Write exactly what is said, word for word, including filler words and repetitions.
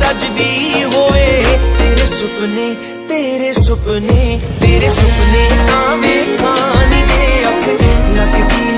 रजदी होए। तेरे सुपने तेरे सुपने तेरे सुपने तां वेखां नी जे अख लगदी